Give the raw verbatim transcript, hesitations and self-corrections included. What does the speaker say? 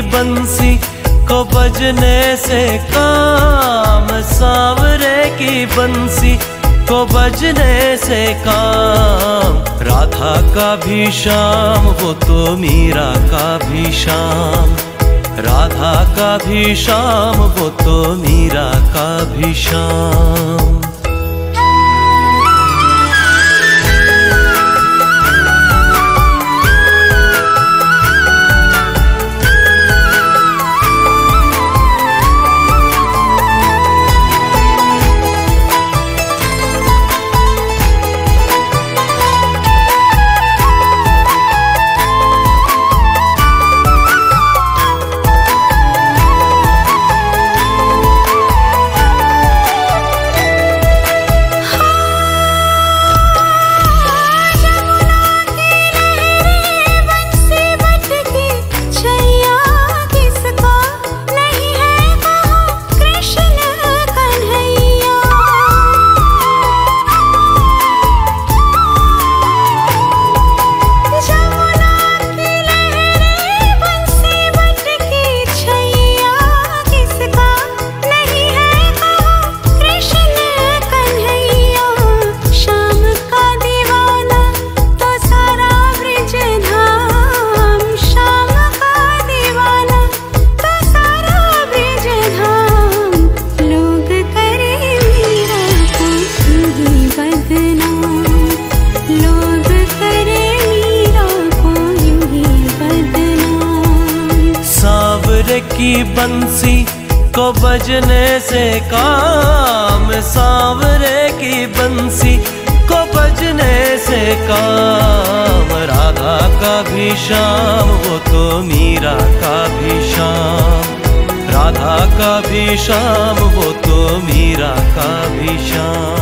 बंसी को बजने से काम, सांवरे की बंसी को बजने से काम। राधा का भी श्याम वो तो मीरा का भी श्याम, राधा का भी श्याम वो तो मीरा का भी श्याम। की बंसी को बजने से काम, सांवरे की बंसी को बजने से काम। राधा का भी श्याम वो तो मीरा का भी श्याम, राधा का भी श्याम वो तो मीरा का भी श्याम।